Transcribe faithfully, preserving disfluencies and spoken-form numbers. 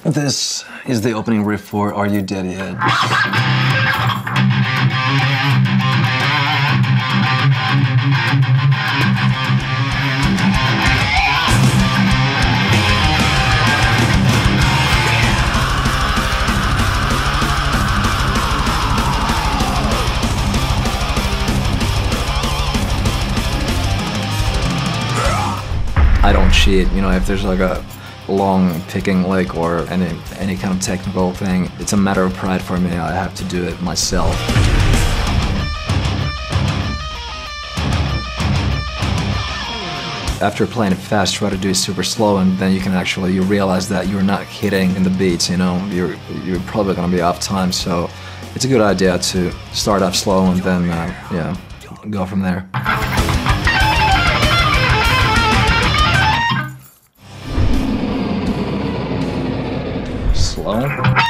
This is the opening riff for Are You Dead Yet? I don't cheat, you know, if there's like a long picking lick or any, any kind of technical thing, it's a matter of pride for me. I have to do it myself. After playing it fast, try to do it super slow, and then you can actually, you realize that you're not hitting in the beats, you know, you're, you're probably gonna be off time, so it's a good idea to start off slow and then, uh, yeah, go from there. Slow.